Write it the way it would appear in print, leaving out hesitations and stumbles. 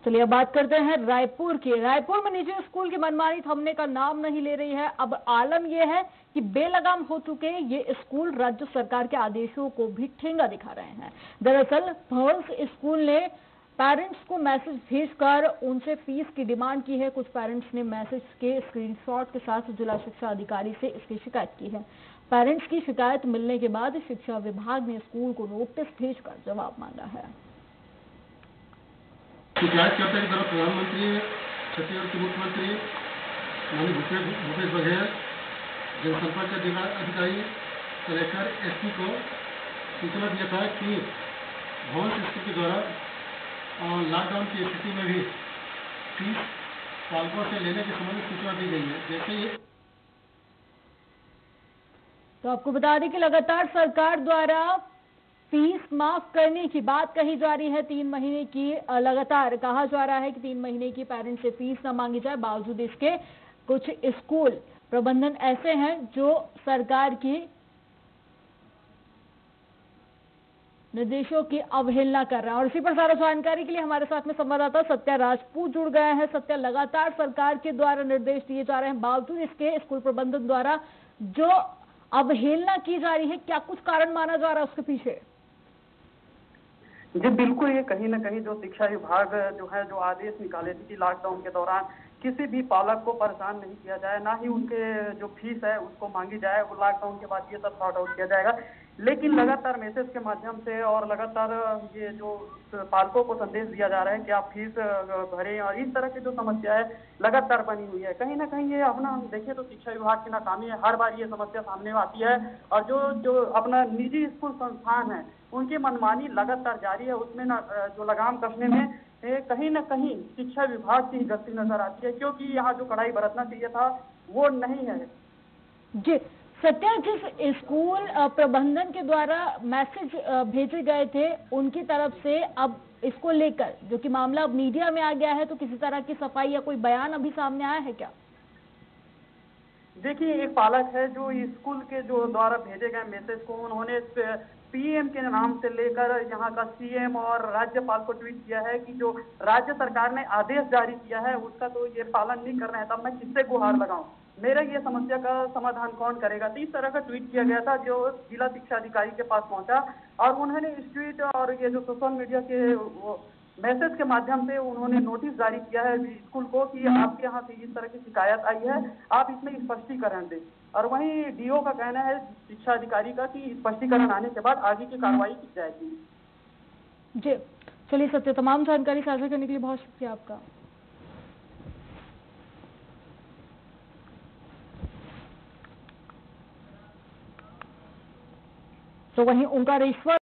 चलिए अब बात करते हैं रायपुर की। रायपुर में निजी स्कूल की मनमानी थमने का नाम नहीं ले रही है। अब आलम यह है कि बेलगाम हो चुके ये स्कूल राज्य सरकार के आदेशों को भी ठेंगा दिखा रहे हैं। दरअसल पर्ल्स स्कूल ने पेरेंट्स को मैसेज भेजकर उनसे फीस की डिमांड की है। कुछ पेरेंट्स ने मैसेज के स्क्रीनशॉट के साथ जिला शिक्षा अधिकारी से इसकी शिकायत की है। पेरेंट्स की शिकायत मिलने के बाद शिक्षा विभाग ने स्कूल को नोटिस भेजकर जवाब मांगा है। शिकायतकर्ता की तरफ प्रधानमंत्री, छत्तीसगढ़ के मुख्यमंत्री माननीय भूपेश बघेल, जनसंपर्क अधिकारी, कलेक्टर, एसपी को सूचना दिया था कि भवन स्कूल के द्वारा लॉकडाउन की स्थिति में भी फीस पालकों से लेने के संबंध में सूचना दी गई है। जैसे तो आपको बता दें कि लगातार सरकार द्वारा फीस माफ करने की बात कही जा रही है। 3 महीने की लगातार कहा जा रहा है कि 3 महीने की पेरेंट्स से फीस न मांगी जाए। बावजूद इसके कुछ स्कूल प्रबंधन ऐसे हैं जो सरकार की निर्देशों की अवहेलना कर रहा है। और इसी पर ज्यादा जानकारी के लिए हमारे साथ में संवाददाता सत्या राजपूत जुड़ गए हैं। सत्या, लगातार सरकार के द्वारा निर्देश दिए जा रहे हैं, बावजूद इसके स्कूल प्रबंधन द्वारा जो अवहेलना की जा रही है, क्या कुछ कारण माना जा रहा है उसके पीछे? जी बिल्कुल, ये कहीं ना कहीं जो शिक्षा विभाग जो आदेश निकाले थे कि लॉकडाउन के दौरान किसी भी पालक को परेशान नहीं किया जाए, ना ही उनके जो फीस है उसको मांगी जाए, वो लॉकडाउन के बाद ये सब सॉर्ट आउट किया जाएगा। लेकिन लगातार मैसेज के माध्यम से और लगातार ये जो पालकों को संदेश दिया जा रहा है कि आप फीस भरें, और इस तरह की जो समस्या है लगातार बनी हुई है। कहीं ना कहीं ये अपना देखें तो शिक्षा विभाग की नाकामी है। हर बार ये समस्या सामने आती है और जो अपना निजी स्कूल संस्थान है उनकी मनमानी लगातार जारी है। उसमें जो लगाम कसने में कहीं ना कहीं शिक्षा विभाग की ही गलती नजर आती है, क्योंकि यहाँ जो कड़ाई बरतना चाहिए था वो नहीं है। जी सत्या, जिस स्कूल प्रबंधन के द्वारा मैसेज भेजे गए थे उनकी तरफ से अब इसको लेकर जो कि मामला अब मीडिया में आ गया है, तो किसी तरह की सफाई या कोई बयान अभी सामने आया है क्या? देखिए, एक पालक है जो स्कूल के जो द्वारा भेजे गए मैसेज को उन्होंने पीएम के नाम से लेकर यहाँ का सीएम और राज्यपाल को ट्वीट किया है कि जो राज्य सरकार ने आदेश जारी किया है उसका तो ये पालन नहीं कर रहे हैं, तब मैं किससे गुहार लगाऊं, मेरा ये समस्या का समाधान कौन करेगा। तो इस तरह का ट्वीट किया गया था जो जिला शिक्षा अधिकारी के पास पहुंचा, और उन्होंने इस ट्वीट और ये जो सोशल मीडिया के मैसेज के माध्यम से उन्होंने नोटिस जारी किया है स्कूल को कि आपके यहाँ से इस तरह की शिकायत आई है, आप इसमें स्पष्टीकरण दें। और वहीं डीओ का कहना है शिक्षा अधिकारी का कि स्पष्टीकरण आने के बाद आगे की कार्रवाई की जाएगी। जी चलिए सत्य, तमाम जानकारी साझा करने के लिए बहुत शुक्रिया आपका। तो वहीं ओंकारेश्वर